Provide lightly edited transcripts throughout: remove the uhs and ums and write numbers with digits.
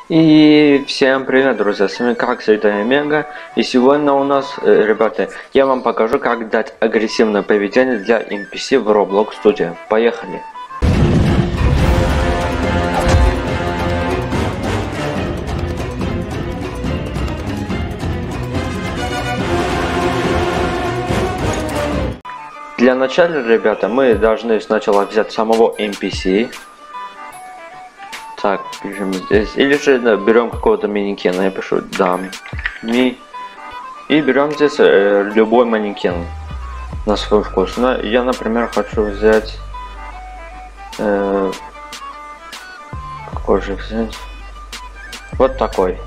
И всем привет, друзья, с вами как всегда Омега. И сегодня у нас, ребята, я вам покажу, как дать агрессивное поведение для NPC в Roblox Studio. Поехали! Для начала, ребята, мы должны сначала взять самого NPC. Так, пишем здесь. Или же берем какого-то манекена. Я пишу дам ми. И берем здесь любой манекен на свой вкус. Я, например, хочу взять... какой же взять? Вот такой.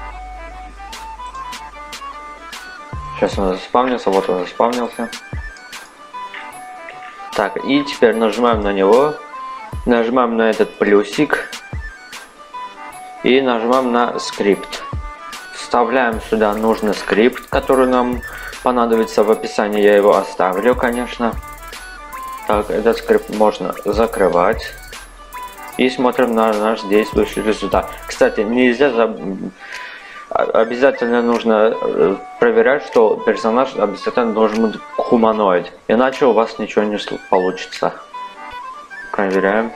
Сейчас он заспавнился. Вот он заспавнился. Так, и теперь нажимаем на него. Нажимаем на этот плюсик. И нажимаем на скрипт. Вставляем сюда нужный скрипт, который нам понадобится в описании. Я его оставлю, конечно. Так, этот скрипт можно закрывать. И смотрим на наш действующий результат. Кстати, нельзя обязательно нужно проверять, что персонаж обязательно должен быть хуманоид. Иначе у вас ничего не получится. Проверяем.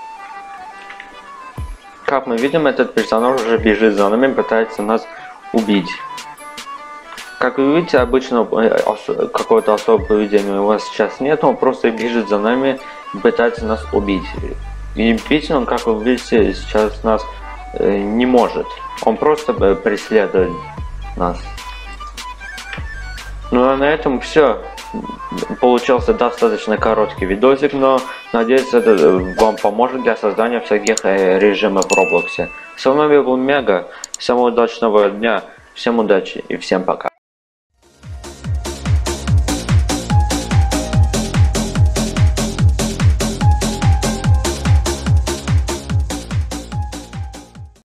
Как мы видим, этот персонаж уже бежит за нами, пытается нас убить. Как вы видите, обычно какого-то особого поведения у вас сейчас нет, он просто бежит за нами, пытается нас убить. И бить он, как вы видите, сейчас нас не может. Он просто преследует нас. Ну а на этом все. Получился достаточно короткий видосик, но надеюсь, это вам поможет для создания всяких режимов в Роблоксе. С вами был Мега. Всем удачного дня, всем удачи и всем пока.